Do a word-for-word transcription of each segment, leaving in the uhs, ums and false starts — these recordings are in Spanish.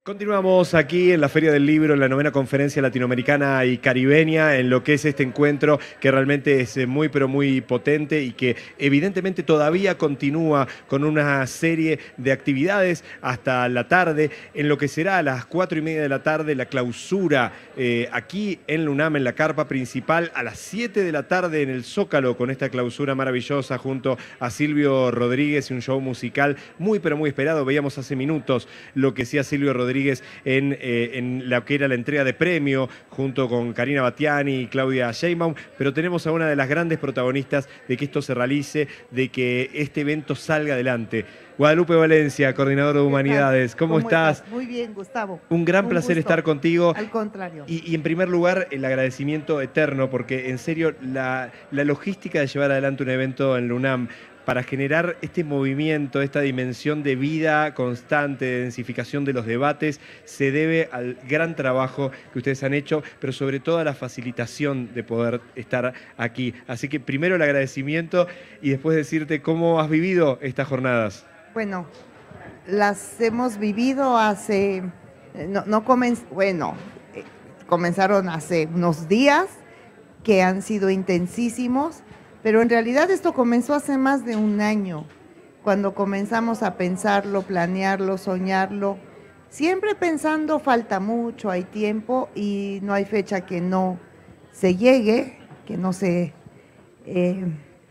Continuamos aquí en la Feria del Libro, en la novena conferencia latinoamericana y caribeña, en lo que es este encuentro que realmente es muy pero muy potente y que evidentemente todavía continúa con una serie de actividades hasta la tarde, en lo que será a las cuatro y media de la tarde la clausura eh, aquí en la UNAM, en la carpa principal, a las siete de la tarde en el Zócalo con esta clausura maravillosa junto a Silvio Rodríguez y un show musical muy pero muy esperado. Veíamos hace minutos lo que hacía Silvio Rodríguez En, eh, en lo que era la entrega de premio junto con Karina Batiani y Claudia Sheinbaum, pero tenemos a una de las grandes protagonistas de que esto se realice, de que este evento salga adelante. Guadalupe Valencia, coordinador de Humanidades, ¿cómo, ¿Cómo estás? estás? Muy bien, Gustavo. Un gran Un placer gusto. estar contigo. Al contrario. Y, y en primer lugar, el agradecimiento eterno, porque en serio, la, la logística de llevar adelante un evento en la UNAM, para generar este movimiento, esta dimensión de vida constante, de densificación de los debates, se debe al gran trabajo que ustedes han hecho, pero sobre todo a la facilitación de poder estar aquí. Así que primero el agradecimiento y después decirte cómo has vivido estas jornadas. Bueno, las hemos vivido hace, no, no comenz, bueno, eh, comenzaron hace unos días que han sido intensísimos. Pero en realidad esto comenzó hace más de un año, cuando comenzamos a pensarlo, planearlo, soñarlo, siempre pensando falta mucho, hay tiempo y no hay fecha que no se llegue, que no se, eh,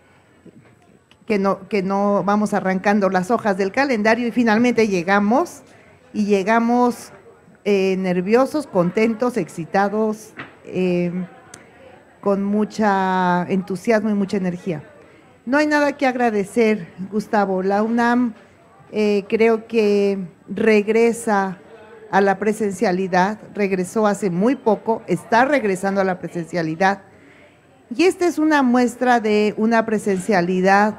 que no, que no vamos arrancando las hojas del calendario y finalmente llegamos y llegamos eh, nerviosos, contentos, excitados, eh, con mucha entusiasmo y mucha energía. No hay nada que agradecer, Gustavo. La UNAM eh, creo que regresa a la presencialidad, regresó hace muy poco, está regresando a la presencialidad. Y esta es una muestra de una presencialidad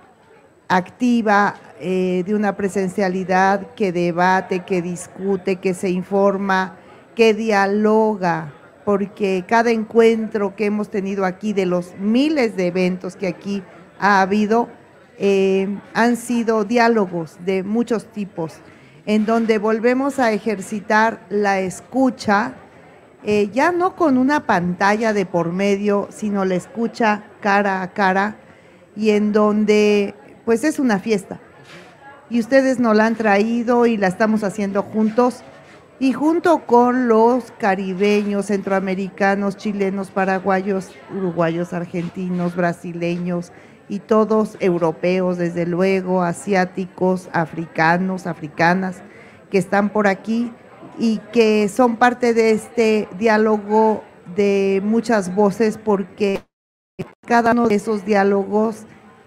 activa, eh, de una presencialidad que debate, que discute, que se informa, que dialoga, porque cada encuentro que hemos tenido aquí, de los miles de eventos que aquí ha habido, eh, han sido diálogos de muchos tipos, en donde volvemos a ejercitar la escucha, eh, ya no con una pantalla de por medio, sino la escucha cara a cara, y en donde pues es una fiesta. Y ustedes nos la han traído y la estamos haciendo juntos, y junto con los caribeños, centroamericanos, chilenos, paraguayos, uruguayos, argentinos, brasileños y todos europeos, desde luego, asiáticos, africanos, africanas, que están por aquí y que son parte de este diálogo de muchas voces, porque cada uno de esos diálogos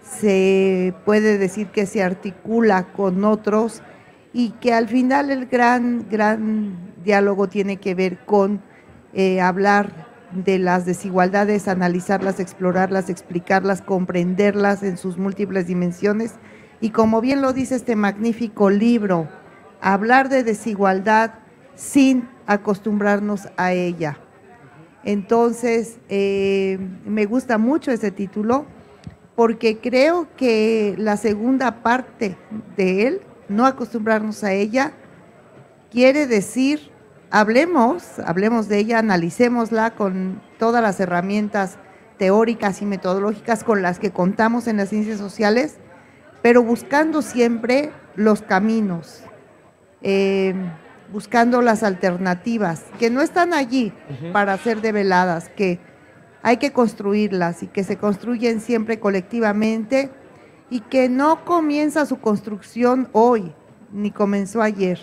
se puede decir que se articula con otros, y que al final el gran, gran diálogo tiene que ver con eh, hablar de las desigualdades, analizarlas, explorarlas, explicarlas, comprenderlas en sus múltiples dimensiones, y como bien lo dice este magnífico libro, hablar de desigualdad sin acostumbrarnos a ella. Entonces, eh, me gusta mucho ese título, porque creo que la segunda parte de él, no acostumbrarnos a ella, quiere decir, hablemos, hablemos de ella, analicémosla con todas las herramientas teóricas y metodológicas con las que contamos en las ciencias sociales, pero buscando siempre los caminos, eh, buscando las alternativas, que no están allí uh-huh. para ser develadas, que hay que construirlas y que se construyen siempre colectivamente, y que no comienza su construcción hoy, ni comenzó ayer.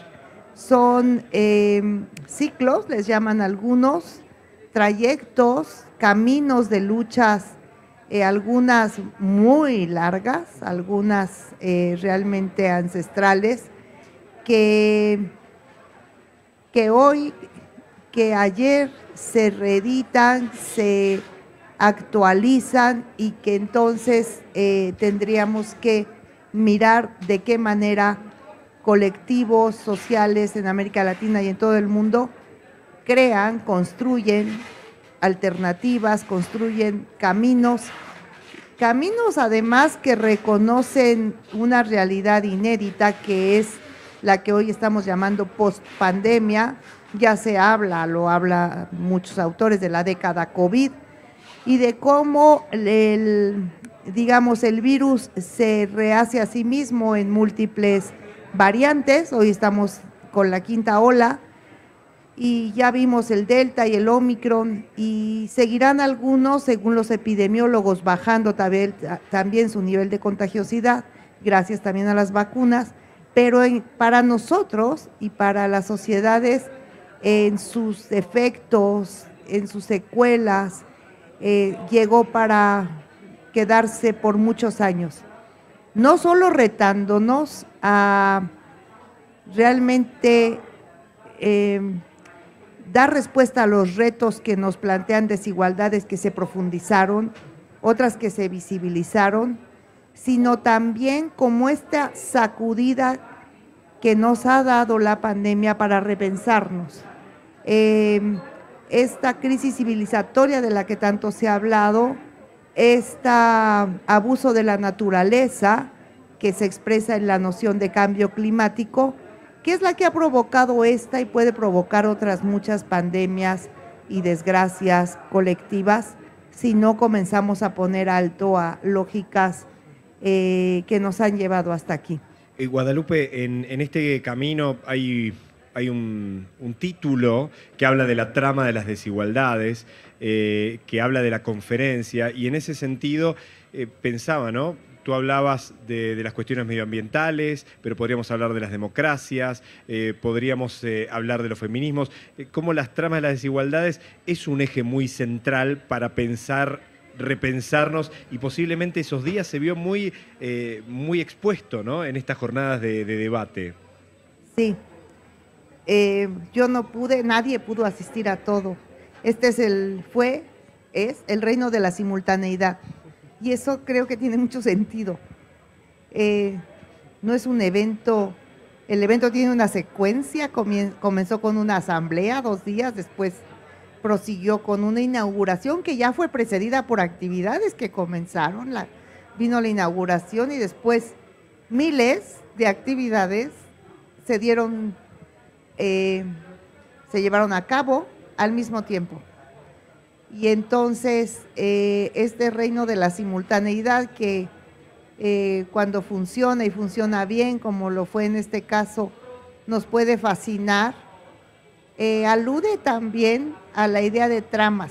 Son eh, ciclos, les llaman algunos, trayectos, caminos de luchas, eh, algunas muy largas, algunas eh, realmente ancestrales, que, que hoy, que ayer se reeditan, se actualizan, y que entonces eh, tendríamos que mirar de qué manera colectivos sociales en América Latina y en todo el mundo crean, construyen alternativas, construyen caminos, caminos además que reconocen una realidad inédita, que es la que hoy estamos llamando post-pandemia. Ya se habla, lo habla muchos autores, de la década COVID y de cómo el, digamos, el virus se rehace a sí mismo en múltiples variantes. Hoy estamos con la quinta ola y ya vimos el Delta y el Omicron, y seguirán algunos, según los epidemiólogos, bajando también, también su nivel de contagiosidad, gracias también a las vacunas, pero en, para nosotros y para las sociedades, en sus efectos, en sus secuelas, eh, llegó para quedarse por muchos años, no solo retándonos a realmente eh, dar respuesta a los retos que nos plantean desigualdades que se profundizaron, otras que se visibilizaron, sino también como esta sacudida que nos ha dado la pandemia para repensarnos. Eh, esta crisis civilizatoria de la que tanto se ha hablado, este abuso de la naturaleza que se expresa en la noción de cambio climático, que es la que ha provocado esta y puede provocar otras muchas pandemias y desgracias colectivas si no comenzamos a poner alto a lógicas eh, que nos han llevado hasta aquí. Eh, Guadalupe, en, en este camino hay, hay un, un título que habla de la trama de las desigualdades, eh, que habla de la conferencia, y en ese sentido eh, pensaba, ¿no? Tú hablabas de, de las cuestiones medioambientales, pero podríamos hablar de las democracias, eh, podríamos eh, hablar de los feminismos, eh, cómo las tramas de las desigualdades es un eje muy central para pensar, repensarnos, y posiblemente esos días se vio muy, eh, muy expuesto, ¿no?, en estas jornadas de, de debate. Sí, eh, yo no pude, nadie pudo asistir a todo. Este es el, fue, es el reino de la simultaneidad. Y eso creo que tiene mucho sentido. Eh, no es un evento, el evento tiene una secuencia, comenzó con una asamblea dos días, después prosiguió con una inauguración que ya fue precedida por actividades que comenzaron, la, vino la inauguración y después miles de actividades se dieron, eh, se llevaron a cabo al mismo tiempo. Y entonces eh, este reino de la simultaneidad que eh, cuando funciona y funciona bien, como lo fue en este caso, nos puede fascinar, eh, alude también a la idea de tramas,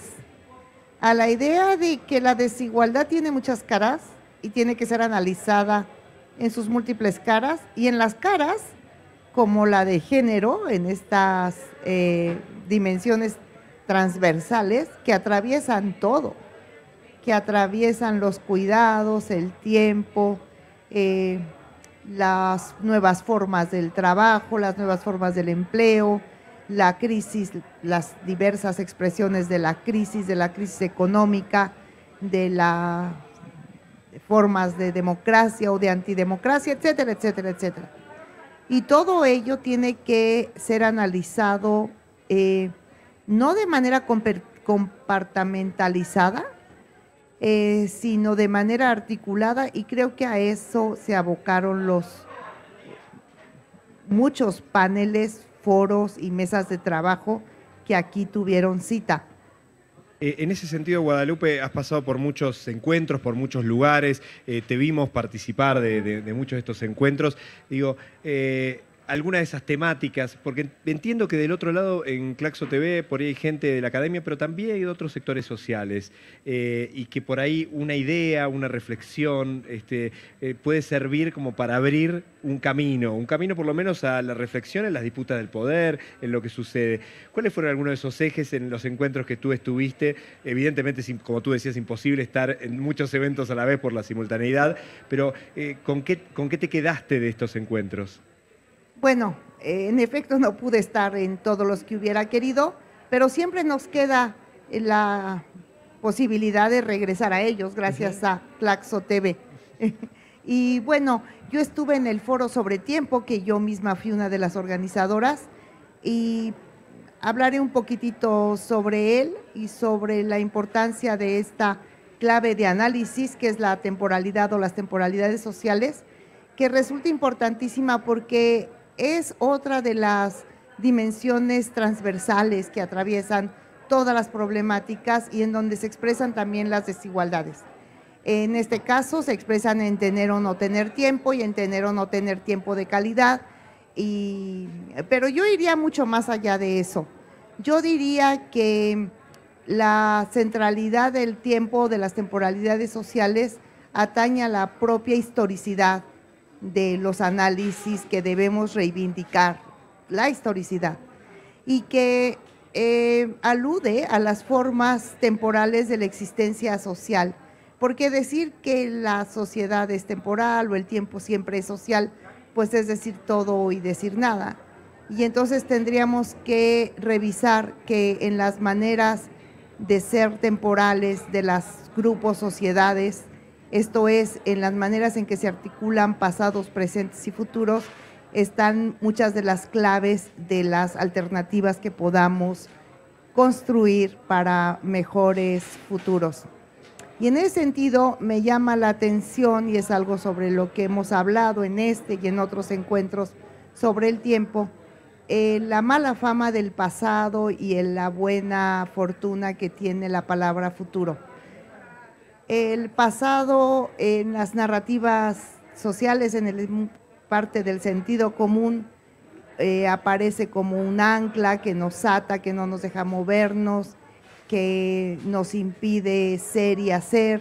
a la idea de que la desigualdad tiene muchas caras y tiene que ser analizada en sus múltiples caras, y en las caras, como la de género, en estas eh, dimensiones transversales que atraviesan todo, que atraviesan los cuidados, el tiempo, eh, las nuevas formas del trabajo, las nuevas formas del empleo, la crisis, las diversas expresiones de la crisis, de la crisis económica, de las formas de democracia o de antidemocracia, etcétera, etcétera, etcétera. Y todo ello tiene que ser analizado eh, no de manera compartimentalizada, eh, sino de manera articulada, y creo que a eso se abocaron los muchos paneles, foros y mesas de trabajo que aquí tuvieron cita. En ese sentido, Guadalupe, has pasado por muchos encuentros, por muchos lugares, eh, te vimos participar de, de, de muchos de estos encuentros. Digo, eh, algunas de esas temáticas, porque entiendo que del otro lado en Claxo T V por ahí hay gente de la academia, pero también hay de otros sectores sociales, eh, y que por ahí una idea, una reflexión este, eh, puede servir como para abrir un camino, un camino por lo menos a la reflexión en las disputas del poder, en lo que sucede. ¿Cuáles fueron algunos de esos ejes en los encuentros que tú estuviste? Evidentemente, como tú decías, imposible estar en muchos eventos a la vez por la simultaneidad, pero eh, ¿con qué, con qué te quedaste de estos encuentros? Bueno, eh, en efecto no pude estar en todos los que hubiera querido, pero siempre nos queda la posibilidad de regresar a ellos gracias a Claxo T V. Y bueno, yo estuve en el foro sobre tiempo, que yo misma fui una de las organizadoras, y hablaré un poquitito sobre él y sobre la importancia de esta clave de análisis, que es la temporalidad o las temporalidades sociales, que resulta importantísima porque es otra de las dimensiones transversales que atraviesan todas las problemáticas y en donde se expresan también las desigualdades. En este caso se expresan en tener o no tener tiempo y en tener o no tener tiempo de calidad, y, pero yo iría mucho más allá de eso. Yo diría que la centralidad del tiempo, de las temporalidades sociales, atañe a la propia historicidad de los análisis que debemos reivindicar, la historicidad, y que eh, alude a las formas temporales de la existencia social, porque decir que la sociedad es temporal o el tiempo siempre es social, pues es decir todo y decir nada. Y entonces tendríamos que revisar que en las maneras de ser temporales de los grupos, sociedades, esto es, en las maneras en que se articulan pasados, presentes y futuros, están muchas de las claves de las alternativas que podamos construir para mejores futuros. Y en ese sentido me llama la atención, y es algo sobre lo que hemos hablado en este y en otros encuentros sobre el tiempo, eh, la mala fama del pasado y en la buena fortuna que tiene la palabra futuro. El pasado en las narrativas sociales, en el, parte del sentido común, eh, aparece como un ancla que nos ata, que no nos deja movernos, que nos impide ser y hacer.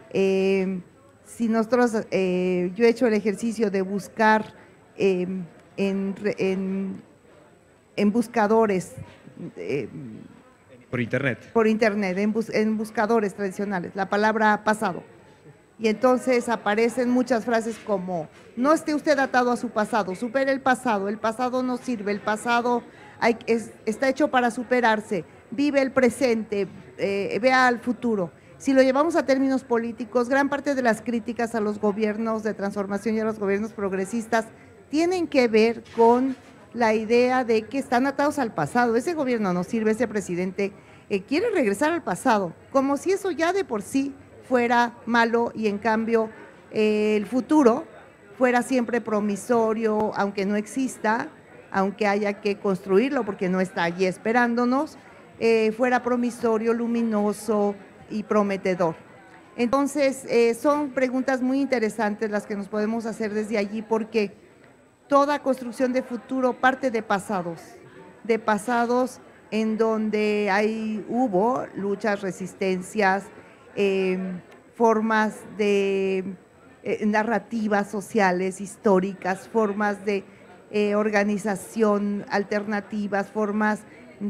Eh, si nosotros, eh, yo he hecho el ejercicio de buscar eh, en, en, en buscadores, eh, por internet. Por internet, en, bus, en buscadores tradicionales, la palabra pasado. Y entonces aparecen muchas frases como, no esté usted atado a su pasado, supere el pasado, el pasado no sirve, el pasado hay, es, está hecho para superarse, vive el presente, eh, vea al futuro. Si lo llevamos a términos políticos, gran parte de las críticas a los gobiernos de transformación y a los gobiernos progresistas tienen que ver con la idea de que están atados al pasado. Ese gobierno no sirve, ese presidente eh, quiere regresar al pasado, como si eso ya de por sí fuera malo, y en cambio eh, el futuro fuera siempre promisorio, aunque no exista, aunque haya que construirlo porque no está allí esperándonos, eh, fuera promisorio, luminoso y prometedor. Entonces eh, son preguntas muy interesantes las que nos podemos hacer desde allí, porque toda construcción de futuro parte de pasados, de pasados en donde hay, hubo luchas, resistencias, eh, formas de eh, narrativas sociales, históricas, formas de eh, organización alternativas, formas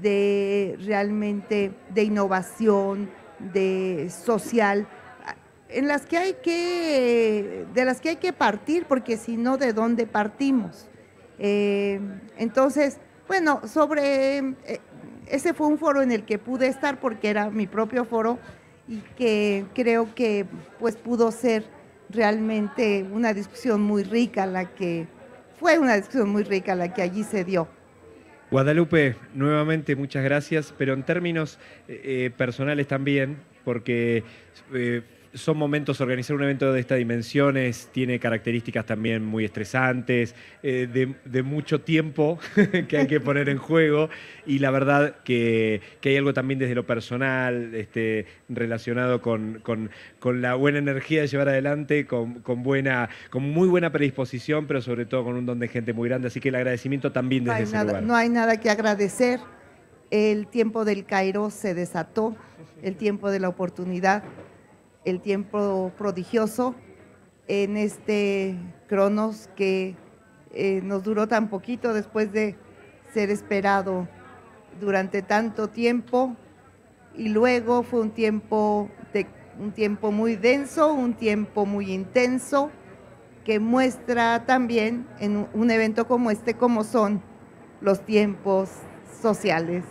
de realmente de innovación, de social, en las que hay que, de las que hay que partir, porque si no, ¿de dónde partimos? Eh, entonces, bueno, sobre, eh, ese fue un foro en el que pude estar porque era mi propio foro, y que creo que pues pudo ser realmente una discusión muy rica la que, fue una discusión muy rica la que allí se dio. Guadalupe, nuevamente muchas gracias, pero en términos eh, personales también, porque eh, son momentos, organizar un evento de estas dimensiones tiene características también muy estresantes, eh, de, de mucho tiempo que hay que poner en juego, y la verdad que, que hay algo también desde lo personal este, relacionado con, con, con la buena energía de llevar adelante, con, con, buena, con muy buena predisposición, pero sobre todo con un don de gente muy grande, así que el agradecimiento también desde no ese nada, lugar. No hay nada que agradecer, el tiempo del Kairos se desató, el tiempo de la oportunidad, el tiempo prodigioso en este Cronos que eh, nos duró tan poquito después de ser esperado durante tanto tiempo, y luego fue un tiempo, de, un tiempo muy denso, un tiempo muy intenso, que muestra también en un evento como este cómo son los tiempos sociales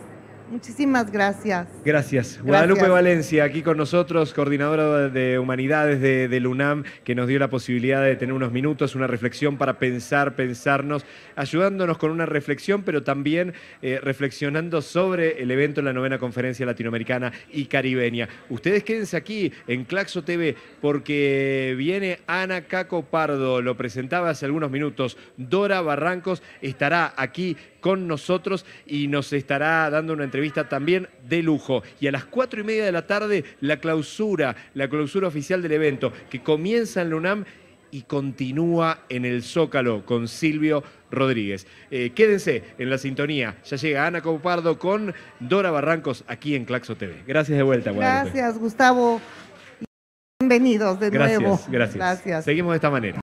Muchísimas gracias. Gracias. Guadalupe Gracias. Valencia, aquí con nosotros, coordinadora de Humanidades de, del UNAM, que nos dio la posibilidad de tener unos minutos, una reflexión para pensar, pensarnos, ayudándonos con una reflexión, pero también eh, reflexionando sobre el evento en la novena Conferencia Latinoamericana y Caribeña. Ustedes quédense aquí en Claxo T V, porque viene Ana Caco Pardo, lo presentaba hace algunos minutos. Dora Barrancos estará aquí con nosotros y nos estará dando una entrevista también de lujo. Y a las cuatro y media de la tarde, la clausura, la clausura oficial del evento, que comienza en la UNAM y continúa en el Zócalo con Silvio Rodríguez. Eh, quédense en la sintonía. Ya llega Ana Caco Pardo con Dora Barrancos aquí en Claxo T V. Gracias de vuelta, Guadalupe. Gracias, Gustavo. Bienvenidos de Gracias, nuevo. gracias. Gracias. Seguimos de esta manera.